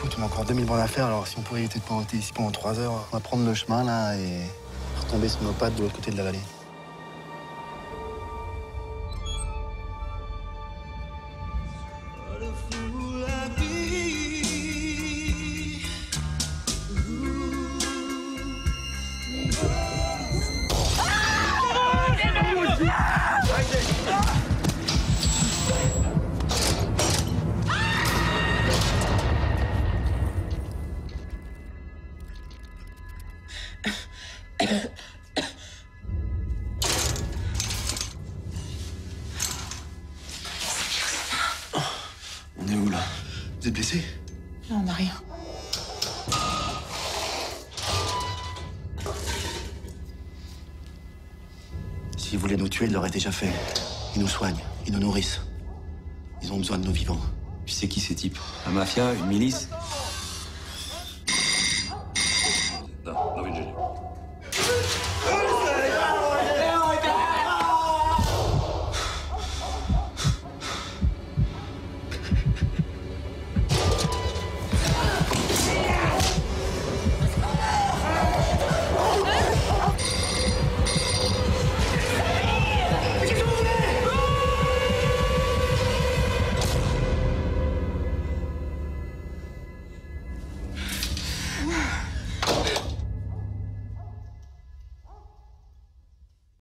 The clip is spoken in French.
Écoute, on a encore 2000 bornes à faire, alors si on pouvait éviter de pointer ici pendant 3 heures, on va prendre le chemin là et retomber sur nos pattes de l'autre côté de la vallée. On est où là? Vous êtes blessé? Non, on n'a rien. S'ils voulaient nous tuer, ils l'auraient déjà fait. Ils nous soignent, ils nous nourrissent. Ils ont besoin de nous vivants. Tu sais qui ces types? La mafia? Une milice?